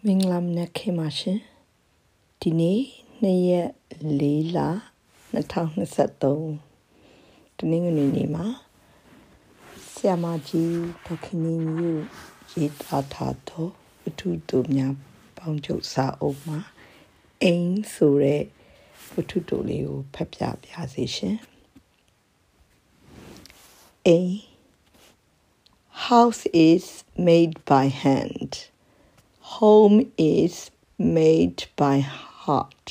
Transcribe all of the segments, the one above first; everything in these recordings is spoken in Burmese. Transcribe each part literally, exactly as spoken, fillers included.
မင်္ဂလာနံခေပါရှင်ဒီနေ့နှစ်ရက်လေးလနှစ်ထောင်နှစ်ဆသုံးတနင်္ဂနွေနေ့မှာဆရာမကြီးဒေါက်ခင်နီမျိုးရေးသားထားသောဝတ္ထုတို့များပေါင်းချုပ်စာအုပ်မှာအိမ်ဆိုတဲ့ဝတ္ထုတို့လေးကိုဖတ်ပြပါစေရှင်အိမ် House is made by hand. Home is made by heart.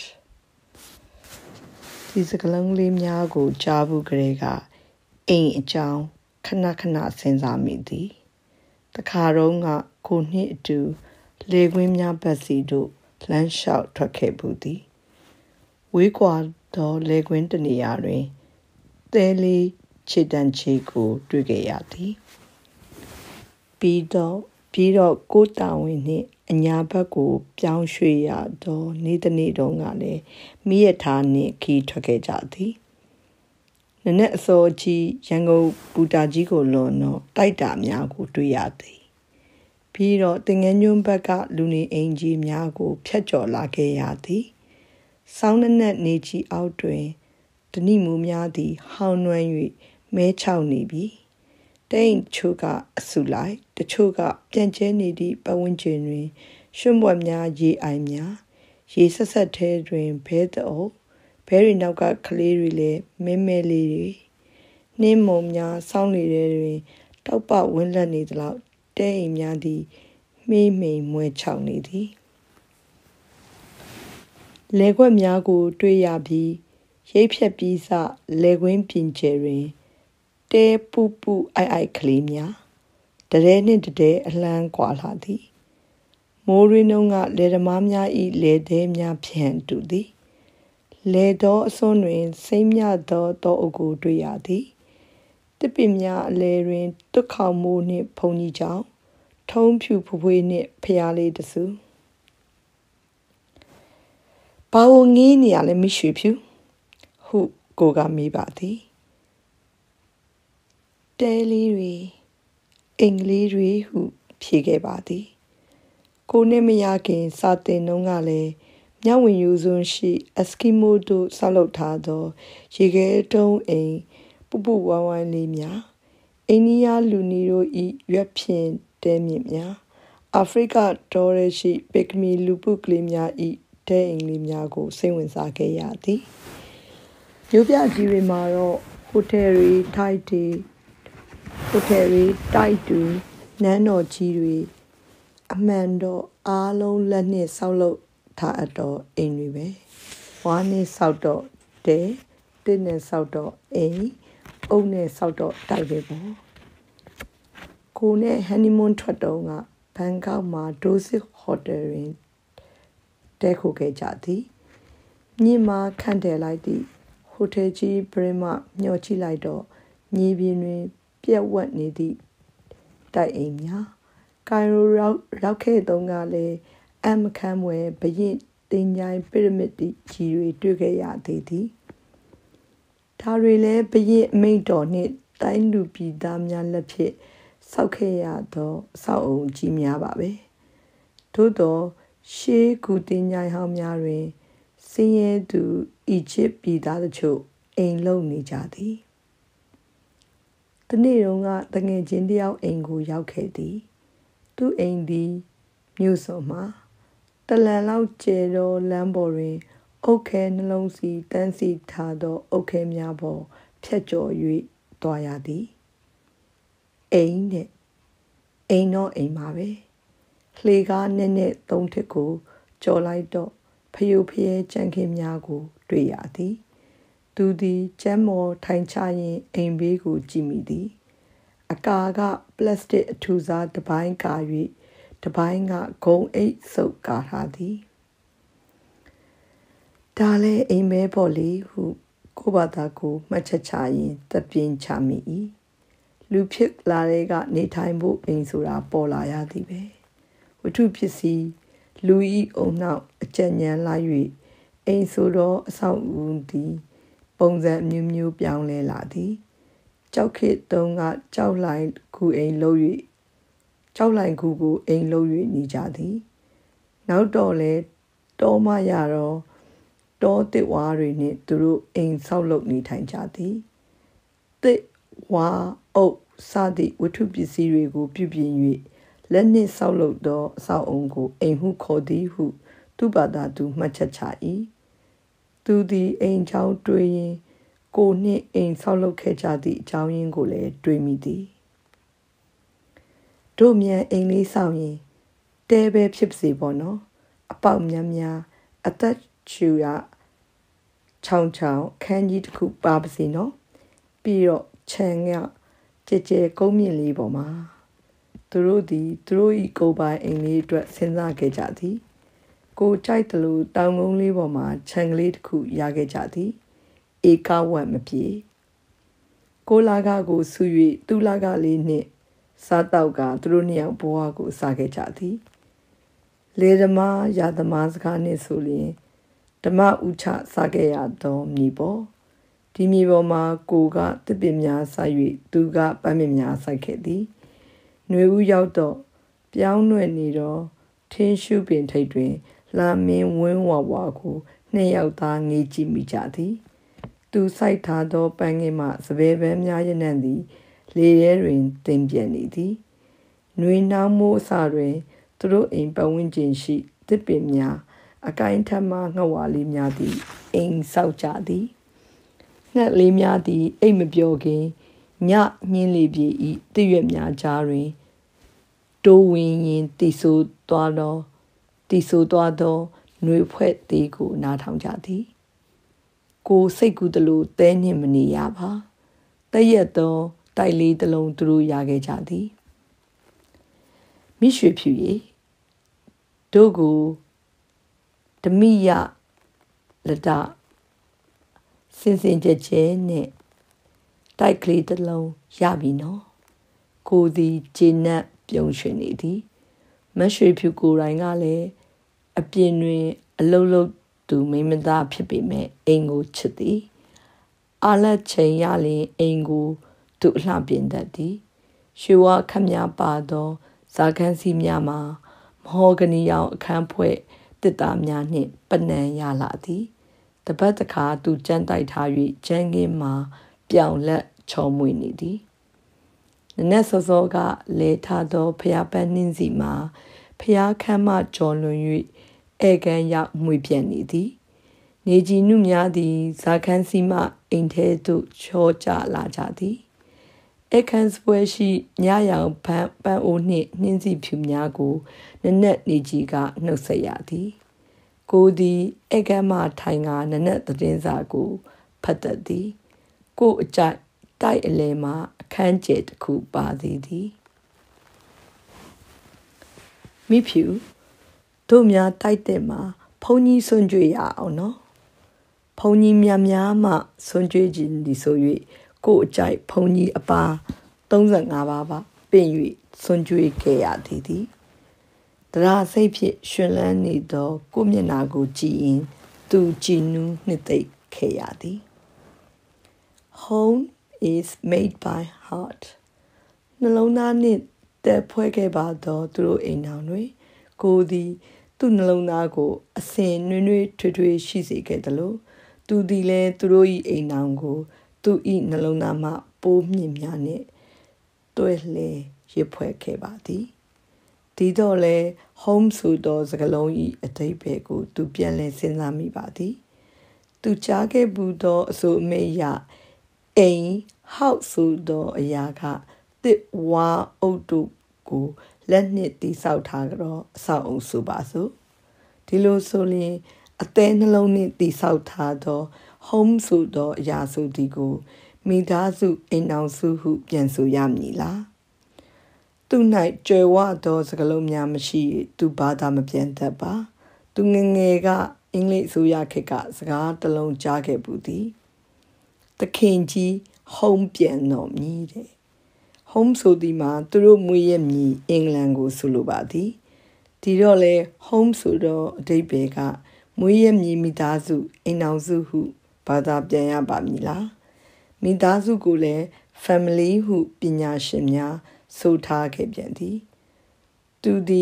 ဒီစကားလုံးလေးများကိုကြားဘူးကလေးကအိမ်အကြောင်းခဏခဏစဉ်းစားမိသည်တခါတော့ကကိုနှစ်အတူလေကွင်းများပတ်စီတို့လမ်းလျှောက်ထွက်ခဲ့ဘူးသည်ဝေးကွာသောလေကွင်းတနေရာတွင်သဲလေးခြေတန်းချေကိုတွေ့ခဲ့ရသည်ပြီးတော့ပြီးတော့ကိုတာဝန်နှင့်အညာဘက်ကိုပြောင်းရွှေ့ရတော့နေ့တစ်နေ့တုန်းကလည်းမိရထားနှင့်ခီးထွက်ခဲ့ကြသည်နနက်အစောကြီးရန်ကုန်ပူတာကြီးကိုလွန်တော့တိုက်တာများကိုတွေ့ရသည်ပြီးတော့တင်ငယ်ညွန့်ဘက်ကလူနေအိမ်ကြီးများကိုဖျက်ကျော်လာခဲ့ရသည်ဆောင်းနက်နက်နေကြီးအောက်တွင်တဏိမူများသည်ဟောင်းနွမ်း၍မဲချောက်နေပြီတိန်ချို့ကအဆူလိုက်တချို့ကပြန့်ကျဲနေသည့်ပတ်ဝန်းကျင်တွင်ရွှံ့ဘွက်များရေအိုင်များရေဆက်ဆက်ထဲတွင်ဘဲတော့ဘဲရီနောက်ကကလေးတွေလည်းမဲမဲလေးတွေနှင်းမုံများစောင်းနေတဲ့တွင်တောက်ပဝင်းလက်နေသလောက်တဲအိမ်များသည်မိမိန်မွဲချောက်နေသည်လေခွက်များကိုတွေ့ရပြီးရိပ်ဖြက်ပြီးစလေကွင်းပြင်ကျယ်တွင်တဲပူပူအိုက်အိုက်ကလေးများတရဲနှင့်တတဲအလှမ်းကွာလာသည်မိုးရင်းနှုံးကလေဓမားများဤလေသေးများဖြန့်တူသည်လေသောအစွန်းတွင်စိမ့်မြသောတောအုပ်ကိုတွေ့ရသည်တစ်ပင်များအလဲတွင်တွတ်ခေါမိုးနှင့်ဖုန်ကြီးကြောင့်ထုံးဖြူဖွဖွေးနှင့်ဖျားလေးတဆူဘာဝငေးနေရလဲမရွှေဖြူဟုကိုကမေးပါသည်တဲလေးတွေအင်္ဂလိပ်တွေဟုဖြေခဲ့ပါသည်ကိုနဲ့မရခင်စာတင်နှုံးကလည်းမြဝင်ယူစွန်းရှိအက်စကီမိုတို့ဆောက်လုပ်ထားသောရေခဲတုံးအိမ်ပူပူဝိုင်းဝိုင်းလေးများအိန္ဒိယလူနီတို့ဤရွက်ဖြင့်တဲမြင့်များအာဖရိကတောရဲရှိပစ်ကမီလူပုကလေးများဤတဲအိမ်လေးများကိုစိတ်ဝင်စားခဲ့ရသည်မြို့ပြကြီးတွေမှာတော့ဟိုတယ်တွေထိုက်တွေဟိုတယ်တွေတိုက်တူနန်းတော်ကြီးတွေအမှန်တော့အားလုံးလက်နဲ့ဆောက်လုပ်ထားအပ်တော့အိမ်တွေပဲဝါးနဲ့ဆောက်တော့တဲတစ်နဲ့ဆောက်တော့အိမ်အုပ်နဲ့ဆောက်တော့တိုက်ပဲပေါ့ကိုနဲ့ဟန်နီမွန်းထွက်တော့ကဘန်ကောက်မှာဒိုစစ်ဟိုတယ်တွင်တဲခိုခဲ့ကြသည်မြင့်မာခန့်တယ်လိုက်သည့်ဟိုတယ်ကြီးပရမမျှော်ကြည့်လိုက်တော့မြေပြင်တွင်ပြက်ဝက်နေသည့်တိုက်အိမ်များကိုင်ရိုရောက်ရောက်ခဲ့တုန်းကလည်းအမခမ်းဝဲဘရင်တင်ကြိုင်ပရမစ်ကြီးတွေတွေ့ခဲ့ရသေးသည်ဒါတွေလည်းဘရင်အမိန့်တော်နှင့်တိုင်းလူပြည်သားများလက်ဖြင့်ဆောက်ခဲ့ရသောအဆောက်အုံကြီးများပါပဲသို့သောရှေးကူတင်ကြိုင်ဟောင်းများတွင်စင်းရဲသူအီဂျစ်ပြည်သားတို့ချို့အိမ်လုံနေကြသည်တနေ့တုန်းကတငယ်ချင်းတယောက်အိမ်ကိုရောက်ခဲ့သည်သူ့အိမ်သည်မြို့စွန်မှာတလန်လောက်ကျဲသောလမ်းပေါ်တွင်အုတ်ခဲနှလုံးစီတန်းစီထားသောအုတ်ခဲများပေါ်ဖြတ်ကျော်၍သွားရသည်အိမ်နဲ့အိမ်တော့အိမ်ပါပဲလှေကားနဲ့နဲ့သုံးထစ်ကိုကြော်လိုက်တော့ဖယိုဖယဲကြံခင်းများကိုတွေ့ရသည်သူသည်ကျမ်းမော်ထိုင်ချရင်အိမ်ဘေးကိုကြည့်မိသည်အကာကပလတ်စတစ်အထူစားတစ်ပိုင်းကာ၍တစ်ပိုင်းကဂုံအိတ်ဆုပ်ကာထားသည်ဒါလဲအိမ်မဲပေါ့လေဟုကိုဘာသာကိုမှတ်ချက်ချရင်တပြင်းချမိ၏လူဖြစ်လာတဲ့ကနေထိုင်ဖို့အိမ်ဆိုတာပေါ်လာရသည်ပဲဝတ္ထုပစ္စည်းလူဤအုံနောက်အကြံဉာဏ်လာ၍အိမ်ဆိုတော့အဆောက်အဦသည်ပုံစံမျိုးမျိုးပြောင်းလဲလာသည်ကြောက်ခေတုံးကကြောက်လိုက်ကူအိမ်လို့၍ကြောက်လိုက်ကူကိုအိမ်လို့၍နေကြသည်နောက်တော့လေတောမရတော့တောတစ်ဝါတွေနဲ့သူတို့အိမ်ဆောက်လုပ်နေထိုင်ကြသည်တစ်ဝါအုပ်စသည့်ဝတ္ထုပစ္စည်းတွေကိုပြုပြင်၍လက်နှင့်ဆောက်လုပ်သောအဆောက်အုံကိုအိမ်ဟုခေါ်သည်ဟုသူဘာသာသူမှတ်ချက်ချ၏သူသည်အိမ်ချောင်းတွေးရင်ကိုနှင့်အိမ်ဆောက်လုပ်ခဲ့ကြသည့်အကြောင်းရင်းကိုလည်းတွေးမိသည်တို့မြန်အိမ်လေးဆောက်ရင်တဲပဲဖြစ်စေပေါ့နော်အပေါက်များများအသက်ချူရချောင်းချောင်းခန်းကြီးတစ်ခုပါပါစေနော်ပြီးတော့ခြံကကြဲကြဲကုန်းမြင့်လေးပေါ်မှာသူတို့သည်သူတို့၏ကိုယ်ပိုင်အိမ်လေးအတွက်စဉ်းစားခဲ့ကြသည်ကိုကြိုက်တယ်လို့တောင်ကုန်းလေးပေါ်မှာခြံကလေးတစ်ခုရခဲ့ကြသည်ဧကဝက်မပြေကိုလာကကိုဆူ၍သူလာကလေးနှင့်စားတော့ကသူတို့နှစ်ယောက်ဘဝကိုစားခဲ့ကြသည်လေဓမားရာသမားစကားနှင့်ဆိုလျင်ဓမ္မဥချစားခဲ့ရသောမြေပေါ်ဒီမြေပေါ်မှာကိုကတစ်ပင်များစိုက်၍သူကပန်းပင်များစိုက်ခဲ့သည်ຫນွေဦးရောက်တော့ပြောင်းရွယ်နေတော့ထင်းရှုပင်ထိပ်တွင်လာမင်းဝင်းဝါဝါကိုနှစ်ယောက်သားငေးကြည့်မိကြသည်သူစိုက်ထားသောပန်းငယ်မှစပယ်ပန်းများရနံ့သည်လေရဲတွင်တင်ပြနေသည်ຫນွေနှောင်းမိုးအစတွင်သူတို့အိမ်ပတ်ဝန်းကျင်ရှိတစ်ပင်များအကိုင်းထက်မှငှက်ဝါလေးများသည်အိမ်ဆောက်ကြသည်ငှက်လေးများသည်အိမ်မပြောခင်ညညင်းလေးပြေဤတရွက်များကြားတွင်တိုးဝင်းရင်တီဆိုသွားသောတီဆိုသွားသောຫນွေဖွဲ့သေးကိုနားထောင်ကြသည်ကိုစိတ်ကူးတလို့တဲနှင့်မနေရပါတရက်သောတိုက်လေးတစ်လုံးသူတို့ရခဲ့ကြသည်မိရွှေဖြူရီတို့ကိုဓမိယလဒစင်စင်ကြဲကြဲနဲ့တိုက်ကလေးတစ်လုံးရပြီနော်ကိုသည်ဂျင်းနက်ပြုံးရွှင်နေသည်မရွှေဖြူကိုယ်တိုင်ကလည်းအပြင်တွင်အလုတ်လုတ်သူမိမသားဖြစ်ပေမဲ့အိမ်ကိုချစ်သည်အာလက်ချိန်ရလျင်အိမ်ကိုသူအလှပြင်တတ်သည်ရွှေဝါခက်များပါသောဇာခန်းစီများမှာမဟောဂနီရောင်အခန်းဖွဲ့တစ်သားများနှင့်ပနံရလာသည်တပတ်တခါသူကြမ်းတိုက်ထား၍ကျန်းကင်းမှာပြောင်လက်ချော်မွေနေသည်နနက်စောစောကလဲထားသောဖျားပန်းနှင်းစီမှာဖျားခမ်းမှကြော်လွန်၍ဧကန်ရောက်မှွေပြန်နေသည်နေကြီးနုများသည်ဇာခန်းစီမှအိမ်ထဲသို့ချောကျလာကြသည်ဧကန်စပွဲရှိညရောင်ပန်းပန်းအိုးနှင့်နှင်းစီဖြူများကိုနနက်နေကြီးကနှုတ်ဆက်ရသည်ကိုသည်ဧကန်မှထိုင်ကနနက်သတင်းစာကိုဖတ်တတ်သည်ကိုအကြိုက်တိုက်အလဲမှာအခန်းကျဲတစ်ခုပါသေးသည်မိဖြူတို့များတိုက်တဲ့မှာဘုံကြီးဆွန့်ကြွေရအောင်နော်ဘုံကြီးများများမှဆွန့်ကြွေခြင်းဒီဆို၍ကိုအကြိုက်ဘုံကြီးအပါသုံးဆယ်ငါးပါးပါပင့်၍ဆွန့်ကြွေခဲ့ရသည်သည်တရာစိတ်ဖြင့်ရှင်လန်းနေသောကိုမျက်နာကိုကြည့်ရင်သူကြည်နူးနှစ်သိမ့်ခဲ့ရသည် Home is made by heart နှလုံးသားနှင့်တက်ဖွဲ့ခဲ့ပါသောသူတို့အိမ်တော်တွင်ကိုသည်သူ့နှလုံးသားကိုအစဉ်နွေ့နွေ့ထွေးထွေးရှိစေခဲ့သလိုသူသည်လည်းသူတို့၏အိမ်တော်ကိုသူ၏နှလုံးသားမှပိုးမြင့်များနှင့်တွဲလှဲရစ်ဖွဲ့ခဲ့ပါသည်ဒီတော့လဲ home ဆိုသောစကားလုံး၏အဓိပ္ပာယ်ကိုသူပြန်လည်စဉ်းစားမိပါသည်သူကြားခဲ့ဘူးသောအဆိုအမိတ်အရအိမ် house ဆိုသောအရာကတစ်ဝါအုပ်တို့ကိုလက်နှင့်တိဆောက်ထားကြတော့အဆောက်အုံဆိုပါစို့ဒီလိုဆိုရင်အသေးနှလုံးနှင့်တိဆောက်ထားသော home ဆိုသောအရာဆိုသည်ကိုမိသားစုအိမ်အောင်စုဟုပြန်ဆိုရမည်လားသူ၌ကြွယ်ဝသောစကားလုံးများမရှိသူဘာသာမပြန်တတ်ပါသူငငယ်ကအင်္ဂလိပ်ဆိုရခေတ်ကစကားတစ်လုံးကြားခဲ့ဘူးသည်သခင်ကြီး home ပြန်တော်မည်တဲ့ home ဆိုသည်မှာသူတို့မွေးရမည်အင်္ဂလန်ကိုဆိုလိုပါသည်ဒီတော့လေ home ဆိုတော့အဓိပ္ပာယ်ကမွေးရမည်မိသားစုအိမ်အောင်စုဟုဘာသာပြန်ရပါမည်လားမိသားစုကိုလည်း family ဟုပညာရှင်များဆိုထားခဲ့ပြန်သည်သူသည်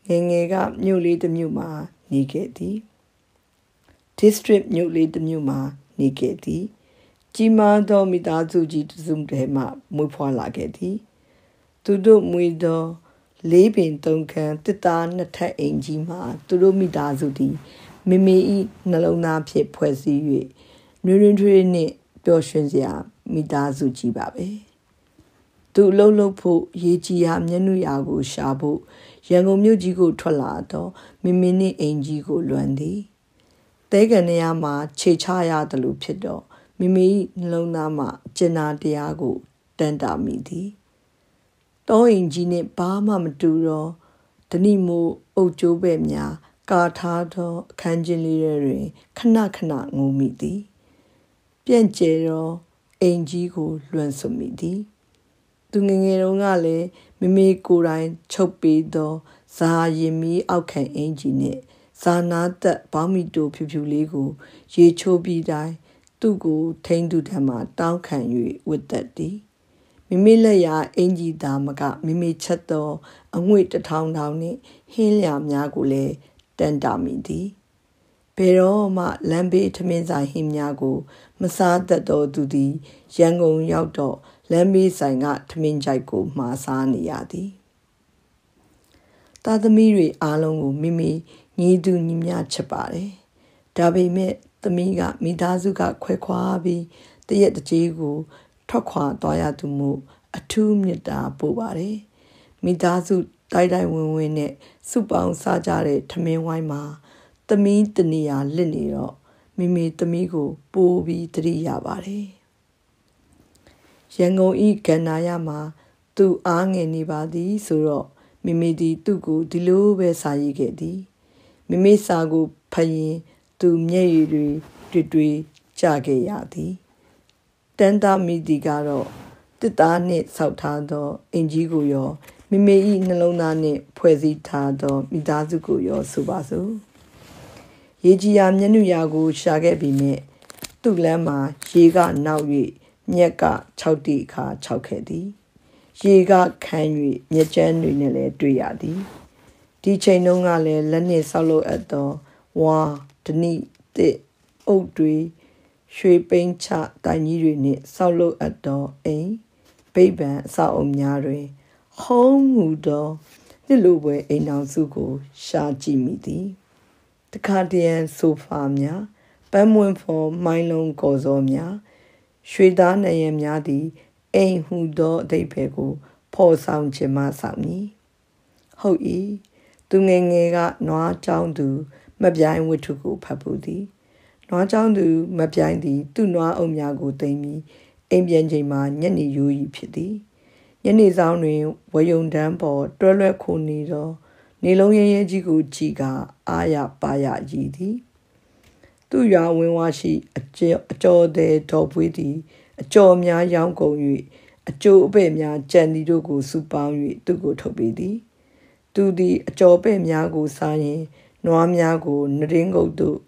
ငယ်ငယ်ကမြို့လေးတစ်မြို့မှာနေခဲ့သည် district မြို့လေးတစ်မြို့မှာနေခဲ့သည်ကြီးမားသောမိသားစုကြီးတစ်စုထဲမှမွေးဖွားလာခဲ့သည်သူတို့မွေးသောလေးပင်သုံးခန်းတစ်သားနှစ်ထပ်အိမ်ကြီးမှာသူတို့မိသားစုသည်မိမိ၏နှလုံးသားဖြင့်ဖွဲ့စည်း၍နှွေးရင်းထွေးနှင့်ပျော်ရွှင်စရာမိသားစုကြီးပါပဲသူအလုပ်လုပ်ဖို့ရေကြီးရာမျက်နှာရာကိုရှာဖို့ရန်ကုန်မြို့ကြီးကိုထွက်လာတော့မိမိနှင့်အိမ်ကြီးကိုလွမ်းသည်တဲကန်ရမှာခြေချရသလိုဖြစ်တော့မိမိနှလုံးသားမှကျင်နာတရားကိုတန်တာမိသည်တောအိမ်ကြီးနှင့်ဘာမှမတူတော့ဓနိမိုးအုပ်ကျိုးပဲ့များကာထားသောအခန်းချင်းလေးတွင်ခဏခဏငိုမိသည်ပြန့်ကျဲသောအိမ်ကြီးကိုလွန်ဆွမိသည်သူငယ်ငယ်တုန်းကလည်းမိမိကိုယ်တိုင်ချုပ်ပေးသောဇာရင်မီအောက်ခံအင်ကြီးနှင့်ဇာနာသက်ဘောင်းမီတိုဖြူဖြူလေးကိုရေချိုးပြီးတိုင်းသူ့ကိုထိန်းသူထံမှတောင်းခံ၍ဝတ်သက်သည်မိမိလက်ရာအင်ကြီးသားမကမိမိချက်သောအငွေ့တထောင်ထောင်နှင့်ဟင်းလျာများကိုလည်းတန်တာမိသည်ဘယ်တော့မှလမ်းဘေးထမင်းဆိုင်ဟင်းများကိုမစားတတ်သောသူသည်ရန်ကုန်ရောက်တော့လမ်းဘေးဆိုင်ကထမင်းကြိုက်ကိုမှားစားနေရသည်သားသမီးတွေအားလုံးကိုမိမိညီသူညီမျှချစ်ပါတယ်ဒါပေမဲ့သမီးကမိသားစုကခွဲခွာပြီးတရက်တကြေးကိုထွက်ခွာသွားရသူမို့အထူးမေတ္တာပို့ပါတယ်မိသားစုတိုက်တိုက်ဝင်းဝင်းနဲ့စုပေါင်းစားကြတဲ့ထမင်းဝိုင်းမှာသမီးတနေရာလစ်နေတော့မိမိသမီးကိုပိုးပြီးတတိရပါတယ်ရန်ကုန်ဤကန္နာရမှာသူအားငယ်နေပါသည်ဆိုတော့မိမိသည်သူ့ကိုဒီလိုပဲစာရေးခဲ့သည်မိမိစာကိုဖတ်ရင်သူမျက်ရည်တွေတွေ့တွေ့ကြခဲ့ရသည်တန်တာမိဒီကတော့တစ်သားနှင့်ဆောက်ထားသောအင်ကြီးကိုရောမိမိ၏နှလုံးသားနှင့်ဖွဲ့စည်းထားသောမိသားစုကိုရောဆိုပါစို့ရေကြီးရာမျက်နှာရာကိုရှာခဲ့ပြီးမြဲသူ့လမ်းမှာရေကနောက်၍မြက်က၆တိခါ၆ခဲ့သည်ရေကခမ်း၍မြက်ကျန်းတွေနဲ့လည်းတွေ့ရသည်ဒီချိန်တုန်းကလည်းလက်နှင့်ဆောက်လုပ်အပ်သောဝါဒနိတစ်အုတ်တွေရွှေပိန်းချတိုင်ကြီးတွေနှင့်ဆောက်လုပ်အပ်သောအိမ်ဗိဗ္ဗံအဆောက်အုံများတွင်ဟုံးမှုသောနှစ်လိုပွဲအိမ်အောင်စုကိုရှာကြည့်မိသည်တခါတရံဆိုဖာများပန်းမွင့်ဖော်မိုင်းလုံးကော်စောများရွှေသားနရံများသည်အိမ်ဟူသောအဓိပ္ပာယ်ကိုဖော်ဆောင်ခြင်းမှဆောင်မည်ဟုတ်၏သူငယ်ငယ်ကနွားเจ้าသူမပြိုင်ဝတ္ထုကိုဖတ်ပူသည်နွားเจ้าသူမပြိုင်သည်သူ့နွားအုပ်များကိုသိမ်းပြီးအိမ်ပြန်ချိန်မှာညနေရိုးကြီးဖြစ်သည်ညနေဆောင်တွင်ဝယုံတန်းပေါ်တွဲလွဲခိုနေသောနေလုံးရဲရဲကြီးကိုကြည်ကအာရပါရကြီးသည်သူရွာဝင်းဝါရှိအကျော်အကျော်တဲ့တော်ပွေးသည်အကျော်များရောင်းကုန်၍အကျိုးအပဲ့များကြံသည်တို့ကိုစုပေါင်း၍သူ့ကိုထုတ်ပေးသည်သူသည်အကျော်ပဲ့များကိုစားရင်နွားများကိုနရင်းကုတ်တို့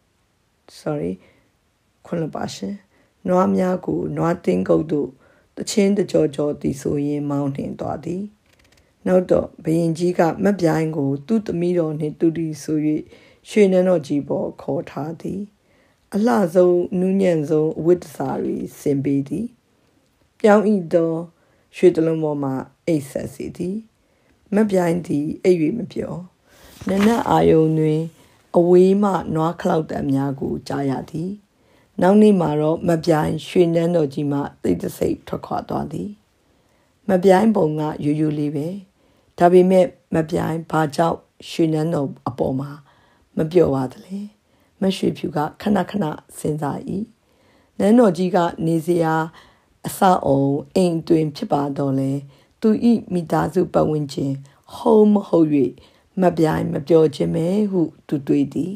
sorry ခွန်းလပါရှင်နွားများကိုနွားတင်းကုတ်တို့တချင်းတကြောကြောသည်ဆိုရင်မောင်းနှင်သွားသည်နောက်တော့ဘရင်ကြီးကမပြိုင်ကိုသူ့သမီးတော်နှင့်တူတီဆို၍ရွှေနန်းတော်ကြီးပေါ်ခေါ်ထားသည်အလှဆုံးနူးညံ့ဆုံးအဝတ်တစားတွေဆင်ပေးသည်ပြောင်းဤသောရွှေတလုံးပေါ်မှာအိတ်ဆက်စီသည်မပြိုင်သည်အိပ်၍မပြောနနက်အာယုံတွင်အဝေးမှနွားခလောက်တံများကိုကြားရသည်နောက်နေ့မှာတော့မပြိုင်ရွှေနန်းတော်ကြီးမှတိတ်တဆိတ်ထွက်ခွာသွားသည်မပြိုင်ပုံကရိုးရိုးလေးပဲဒါပေမဲ့မပြိုင်ဘာကြောင့်ရွှေနန်းတော်အပေါ်မှာမပြော့ပါသလဲမရွှေဖြူကခဏခဏစဉ်းစား၏နန်းတော်ကြီးကနေစရာအဆောက်အုံအိမ်တွင်ဖြစ်ပါတော့လဲသူဤမိသားစုပတ်ဝန်းကျင်ဟုံးမဟုတ်၍မပြိုင်မပြောခြင်းပဲဟုသူတွေးသည်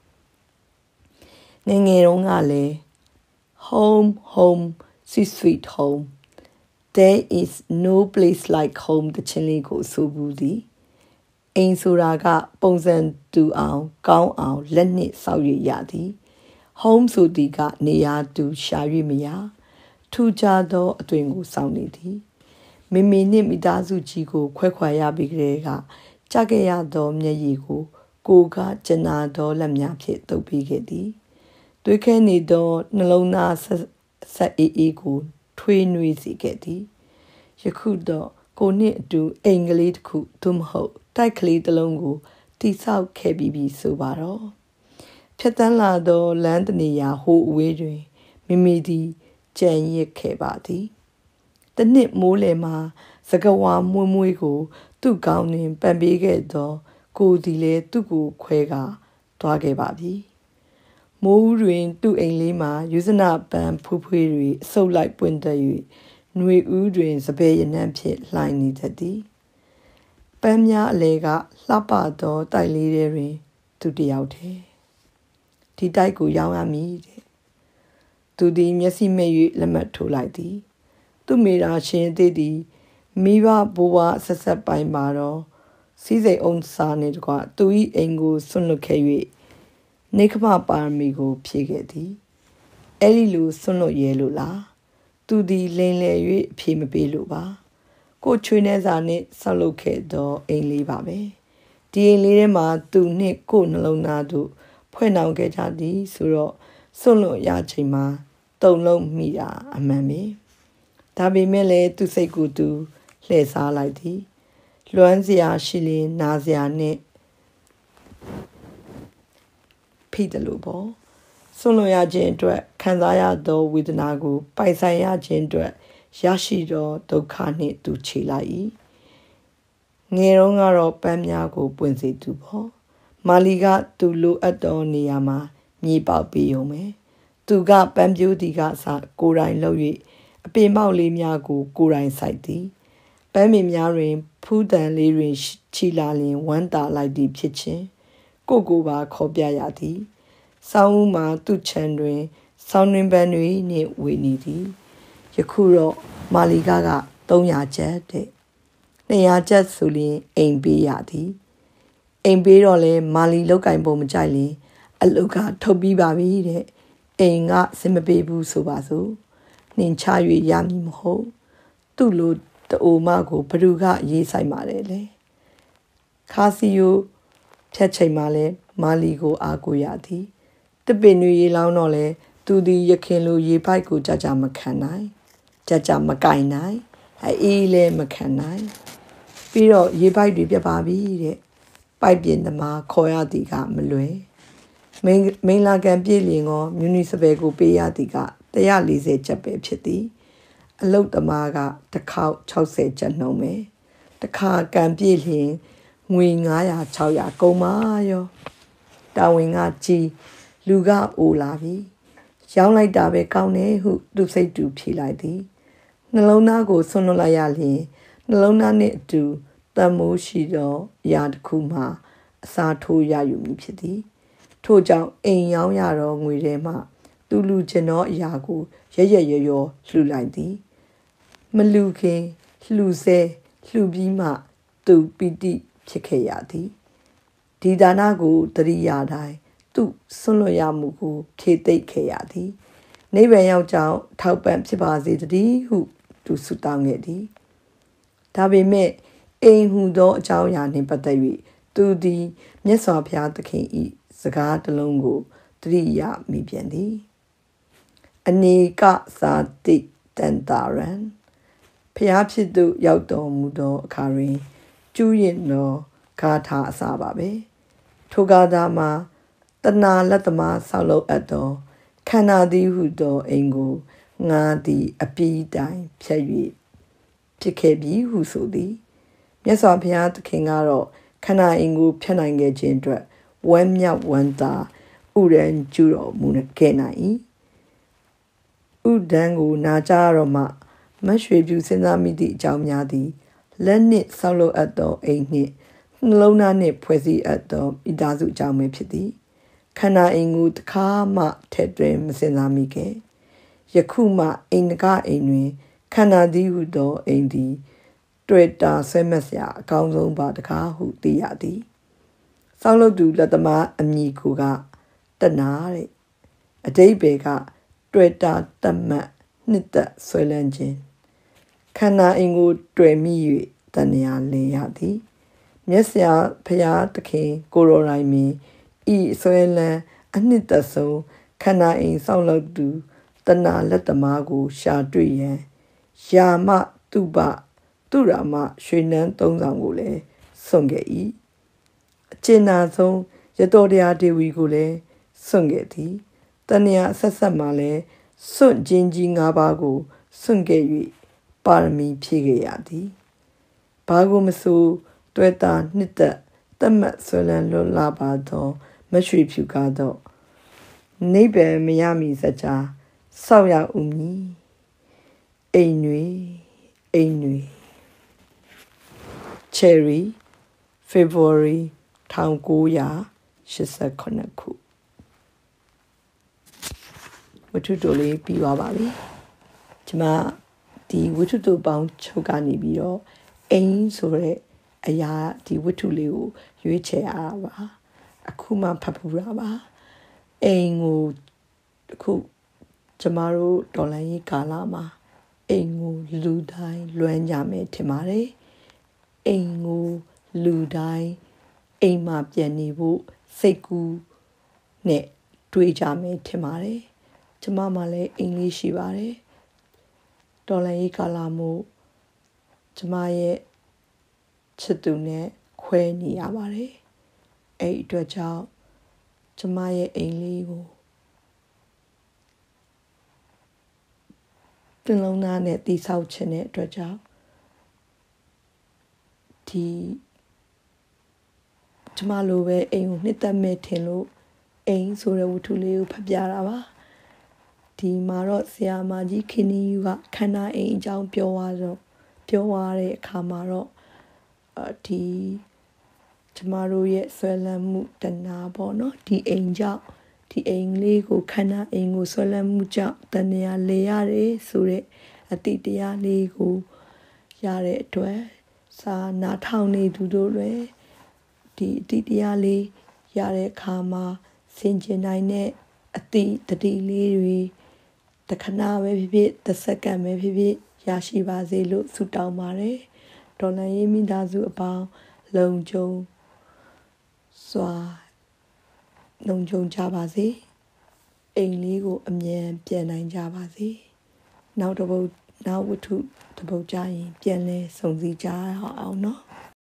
ငယ်ငယ်တုန်းကလည်း home home sweet sweet home there is no place like home တခြင်းလေးကိုဆိုဘူးသည်အိမ်ဆိုတာကပုံစံတူအောင်ကောင်းအောင်လက်နှင့်ဆောက်ရရသည် home ဆိုသည်ကနေရာတူရှာ၍မရထူးခြားသောအသွင်ကိုစောင့်နေသည်မိမိနှင့်မိသားစုကြီးကိုခွဲခွာရပြီးကလေးကကြခဲ့ရသောမျက်ရည်ကိုကိုကကျနာသောလက်များဖြင့်တုပ်ပြီးခဲ့သည်တွေးခဲနေသောနှလုံးသားဆက်အေးအေးကိုထွေးနွေးစေခဲ့သည်ယခုတော့ကိုနှင့်အတူအိမ်ကလေးတစ်ခုသို့မဟုတ်တိုက်ကလေးတစ်လုံးကိုတိဆောက်ခဲ့ပြီးပြီဆိုပါတော့ဖြတ်တန်းလာသောလမ်းတနေရာဟိုအဝေးတွင်မိမိသည်ကြံရစ်ခဲ့ပါသည်တနှစ်မိုးလယ်မှာစကဝါမွေးမွေးကိုသူ့ကောင်းတွင်ပန်ပေးခဲ့သောကိုသည်လည်းသူ့ကိုခွဲကာသွားခဲ့ပါပြီမိုးဦးတွင်သူ့အိမ်လေးမှာယူဇနာပန်ဖူးဖွေးတွေအဆုပ်လိုက်ပွင့်တတ်၍ຫນွေဦးတွင်စပယ်ရနံ့ဖြင့်လှိုင်နေတတ်သည်ပန်းများအလဲကလှပသောတိုက်လေးတွင်သူတယောက်တည်းဒီတိုက်ကိုရောင်းရမည်တဲ့သူသည်မျက်စိမဲ့၍လက်မှတ်ထိုးလိုက်သည်သူမိရာရှင်သေးသည်မိဘဘိုးဘွားဆက်ဆက်ပိုင်းမှာတော့စီးစိမ်အောင်စာနှင့်တကွသူ၏အိမ်ကိုဆွန့်လွတ်ခဲ့၍နေခမပါရမီကိုဖြည့်ခဲ့သည်အဲ့ဒီလိုဆွန့်လွတ်ရဲလို့လားသူသည်လိန်လည်၍အဖြေမပေးလို့ပါကိုချွေးနှဲစာနှင့်ဆောက်လုပ်ခဲ့သောအိမ်လေးပါပဲဒီအိမ်လေးထဲမှာသူနှင့်ကိုနှလုံးသားတို့ဖွဲ့နှောင်ခဲ့ကြသည်ဆိုတော့ဆွန့်လွတ်ရချိန်မှာတုံလုံးမိတာအမှန်ပဲဒါပေမဲ့လည်းသူစိတ်ကိုသူလှည့်စားလိုက်သည်လွမ်းစရာရှိလျင်နာစရာနဲ့ဖိတယ်လို့ပေါ့ဆွန့်လွတ်ရခြင်းအတွက်ခံစားရသောဝေဒနာကိုပိုင်ဆိုင်ရခြင်းအတွက်ရရှိသောဒုက္ခနှင့်သူခြေလိုက်၏ငယ်တုန်းကတော့ပန်းများကိုပွင့်စေသူပေါ့မာလီကသူလိုအပ်သောနေရာမှာမြေပေါက်ပြီးုံပဲသူကပန်းပြိုးတီကစကိုယ်တိုင်လှုပ်၍အပင်ပေါက်လေးများကိုကိုယ်တိုင်စိုက်သည်ပန်းမင်များတွင်ဖူးတန်လေးတွင်ချီလာလျင်ဝမ်းတာလိုက်သည်ဖြစ်ခြင်းကိုကိုပါခေါ်ပြရသည်ဆောင်းဦးမှာသူ့ချံတွင်ဆောင်းတွင်ပန်းတွေနှင့်ဝေနေသည်ယခုတော့မာလီကားကသုံးရာကျပ်တဲ့နှစ်ရာကျပ်ဆိုရင်အိမ်ပေးရသည်အိမ်ပေးတော့လဲမာလီလောက်ကင်ပုံမကြိုက်ရင်အလုတ်ကထုတ်ပြီးပါပြီတဲ့အိမ်ကစင်မပေးဘူးဆိုပါစို့နှင်ချ၍ရမည်မဟုတ်သူ့လိုတအိုမကိုဘ누구ကရေးဆိုင်ပါတယ်လေခါစီယိုဖြတ်ချိန်မှာလဲမာလီကိုအားကိုရသည်တပင်တွေရေလောင်းတော့လဲသူသည်ရခင်လိုရေပိုက်ကိုကြကြမခံနိုင်ကြကြမကင်နိုင်အေးလဲမခံနိုင်ပြီးတော့ရေပိုက်တွေပြတ်ပါပြီတဲ့ပိုက်ပြင်သမားခေါ်ရသည်ကမလွယ်မိန်မိန်လာကန်ပြည့်လျင်ကောမြူနီစပယ်ကိုပေးရသည်ကone hundred fortyကျပ်ပဲဖြစ်သည်အလုတ်သမားကတစ်ခေါက်sixtyကျပ်နှုံးမယ်တစ်ခါကန်ပြည့်လျင်ငွေfive hundred six hundredကုန်ပါရောတာဝန်ကကြီးလူကအိုလာပြီရောင်းလိုက်တာပဲကောင်းတယ်ဟုသူစိတ်တူဖြေလိုက်သည်နှလုံးသားကိုဆွန့်လွတ်လိုက်ရလျင်နှလုံးသားနှင့်အတူတန်မိုးရှိသောအရာတစ်ခုမှအစားထိုးရယူမည်ဖြစ်သည်ထို့ကြောင့်အိမ်ရောင်းရသောငွေထဲမှသူလူကျင်သောအရာကိုရရရရလှူလိုက်သည်မလူခင်လှူဆဲလှူပြီးမှသူပီတိဖြစ်ခဲ့ရသည်ဒီဒါနကိုတရိယာတိုင်းသူဆွန့်လွတ်ရမှုကိုခေသိပ်ခဲ့ရသည်နိဗ္ဗာန်ရောက်ကြောင်းထောက်ပံ့ဖြစ်ပါစေတည်းဟုသူဆုတောင်းခဲ့သည်ဒါပေမဲ့အိမ်ဟူသောအကြောင်းအရာနှင့်ပတ်သက်၍သူသည်မြတ်စွာဘုရားသခင်၏စကားတစ်လုံးကိုတရိယာမိပြန်သည်အနေကသာတိတန်တာရန်ဖျားဖြစ်သူရောက်တော်မူသောအခါတွင်ကျူးရင်သောဂါထာအစာပါပဲထိုဂါထာမှာတဏှာလက်သမားဆောက်လုပ်အပ်သောခန္ဓာသည်ဟုသောအိမ်ကိုငါသည်အပြီးတိုင်ဖြတ်၍ဖြစ်ခဲ့ပြီဟုဆိုသည်မြတ်စွာဘုရားသခင်ကတော့ခန္ဓာအိမ်ကိုဖြတ်နိုင်ခဲ့ခြင်းအတွက်ဝမ်းမြောက်ဝမ်းသာဥရန်ကျူတော်မူခဲ့နိုင်၏ဥဒံကိုနာကြတော့မှမရွှေပြူစဉ်းစားမိသည့်အကြောင်းများသည်လက်နှင့်ဆောက်လုပ်အပ်သောအိမ်နှင့်နှလုံးသားနှင့်ဖွဲ့စည်းအပ်သောမိသားစုအကြောင်းပဲဖြစ်သည်ခန္ဓာအိမ်ကိုတစ်ခါမှထည့်သွင်းမစဉ်းစားမိခဲ့ယခုမှအိမ်ကအိမ်တွင်ခန္ဓာသည်ဟုသောအိမ်သည်တွေ့တာဆွဲမစရာအကောင်းဆုံးပါတကားဟုသိရသည်ဆောက်လုပ်သူလက်သမားအမည်ကိုကတဏှာတဲ့အဓိပ္ပာယ်ကတွေ့တာတတ်မှတ်နှစ်သက်ဆွဲလန်းခြင်းခန္ဓာအိမ်ကိုတွေ့မိ၍တဏှာလင်ရသည်မျက်စရာဖရာသခင်ကိုရိုရိုင်းမင်းဤဆွဲလန်းအနှစ်သက်ဆုံးခန္ဓာအိမ်ဆောက်လုပ်သူတဏလက်သမားကိုရှာတွေ့ရန်ယာမတုပသူရာမရွှေနန်းသုံးဆောင်ကိုလည်းစွန့်ခဲ့၏အကျဉ်းနာဆုံးရတော်တရားဒေဝီကိုလည်းစွန့်ခဲ့သည်တဏှာဆက်ဆက်မှလည်းစွန့်ခြင်းကြီး၅ပါးကိုစွန့်ခဲ့၍ပါရမီဖြည့်ခဲ့ရသည်ဘာကိုမဆိုတွဲတာနှစ်သက်တတ်မှတ်ဆွဲလန်းလွတ်လာပါသောမရွှေဖြူကားသောနိဗ္ဗာန်မရမီစကြာဆောက်ရဦးမည်အိမ်တွေအိမ်တွေ Cherry February ၁၉၈၈ခုဝတ္ထုတိုလေးပြီးသွားပါပြီဒီမှာဒီဝတ္ထုတိုပေါင်းချုပ်ကနေပြီးတော့အိမ်ဆိုတဲ့အရာဒီဝတ္ထုလေးကိုရွေးချယ်ရတာပါအခုမှဖတ်ဖူးတာပါအိမ်ကိုအခုကျမတို့ဒေါ်လာရေးကာလမှာအိမ်ကိုလူတိုင်းလွမ်းကြမယ်ထင်ပါတယ်အိမ်ကိုလူတိုင်းအိမ်မှာပြန်နေဖို့စိတ်ကူးနဲ့တွေးကြမယ်ထင်ပါတယ်ကျမမှလည်းအိမ်လေးရှိပါတယ်ဒေါ်လာရေးကာလမို့ကျမရဲ့ချစ်သူနဲ့ခွဲနေရပါတယ်အဲ့ဒီအတွက်ကြောင့်ကျမရဲ့အိမ်လေးကိုတင်လုံးသားနဲ့တိဆောက်ခြင်းတဲ့အတွက်ကြောင့်ဒီကျမလိုပဲအိမ်ကိုနှစ်သက်မဲ့ထင်လို့အိမ်ဆိုတဲ့ဝတ္ထုလေးကိုဖတ်ပြတာပါဒီမှာတော့ဆရာမကြီးခင်နီယူကခန္ဓာအိမ်အကြောင်းပြောသွားတော့ပြောသွားတဲ့အခါမှာတော့ဒီကျမတို့ရဲ့ဆွဲလန်းမှုတဏှာပေါ့နော်ဒီအိမ်ကြောင့်ဒီအိမ်လေးကိုခန္ဓာအိမ်ကိုဆွဲလန်းမှုကြောင့်တဏှာလေရတယ်ဆိုတဲ့အတိတရားလေးကိုရတဲ့အတွက်စာနာထောင်နေသူတို့လည်းဒီအတိတရားလေးရတဲ့အခါမှာဆင်ခြင်နိုင်တဲ့အတိတတိလေးတွေတခဏပဲဖြစ်ဖြစ်တစ်စက္ကန့်ပဲဖြစ်ဖြစ်ရရှိပါစေလို့ဆုတောင်းပါတယ်ဒေါ်လာရေးမိသားစုအပေါင်းလုံခြုံစွာလုံခြုံကြပါစေအိမ်လေးကိုအမြန်ပြန်နိုင်ကြပါစေနောက်တစ်ပုဒ်နောက်ဝတ္ထုတစ်ပုဒ်ကြရင်ပြန်လဲစုံစည်းကြအောင်နော်